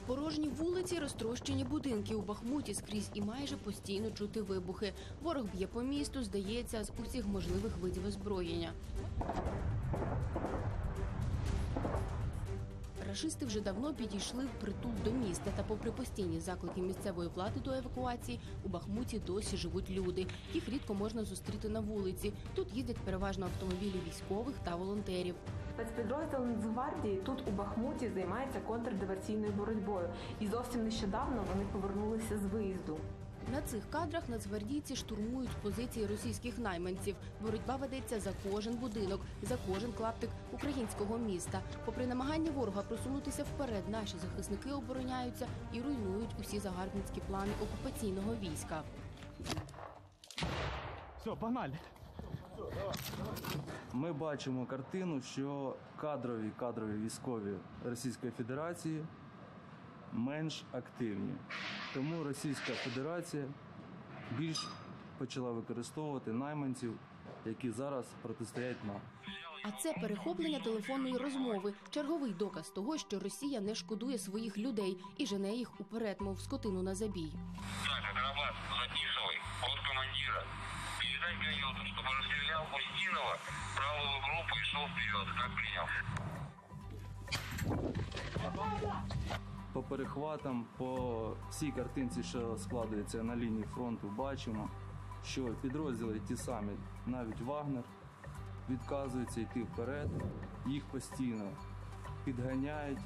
Порожні вулиці, розтрощені будинки. У Бахмуті скрізь і майже постійно чути вибухи. Ворог б'є по місту, здається, з усіх можливих видів озброєння. Рашисти вже давно підійшли впритул до міста, та попри постійні заклики місцевої влади до евакуації, у Бахмуті досі живуть люди. Їх рідко можна зустріти на вулиці. Тут їздять переважно автомобілі військових та волонтерів. Спецпідрозділ Нацгвардії тут у Бахмуті займається контрдиверсійною боротьбою. І зовсім нещодавно вони повернулися з виїзду. На цих кадрах нацгвардійці штурмують позиції російських найманців. Боротьба ведеться за кожен будинок, за кожен клаптик українського міста. Попри намагання ворога просунутися вперед, наші захисники обороняються і руйнують усі загарбницькі плани окупаційного війська. Все, погнали! Ми бачимо картину, що кадрові військові Російської Федерації менш активні. Тому Російська Федерація більш почала використовувати найманців, які зараз протистоять нам. А це перехоплення телефонної розмови. Черговий доказ того, що Росія не шкодує своїх людей і жене їх уперед, мов скотину на забій. Так, Карабас, записывай, от командира. Передай Гайоту, чтобы расстрелял Устинова, правую группу и шел вперед, как принял. По перехватам, по всій картинці, що складається на лінії фронту, бачимо, що підрозділи ті самі, навіть Вагнер, відказуються йти вперед, їх постійно підганяють.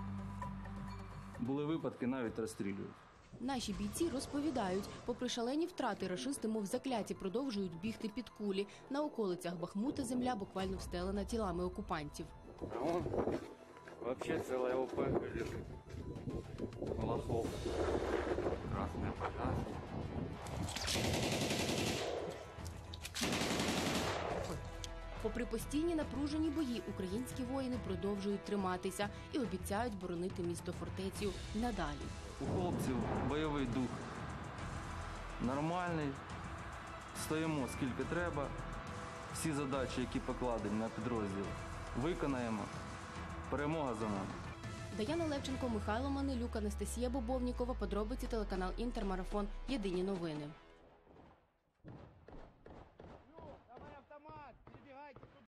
Були випадки, навіть розстрілюють. Наші бійці розповідають, попри шалені втрати, рашисти, мов закляті, продовжують бігти під кулі. На околицях Бахмута земля буквально встелена тілами окупантів. А вон вообще целая ОПГ лежит. Малахов. Красная поляна. Попри постійні напружені бої, українські воїни продовжують триматися і обіцяють боронити місто-фортецю надалі. У хлопців бойовий дух нормальний. Стоїмо скільки треба. Всі задачі, які покладені на підрозділ, виконаємо. Перемога за нами. Даяна Левченко, Михайло Манилюк, Анастасія Бобовнікова. Подробиці телеканал Інтермарафон. Єдині новини.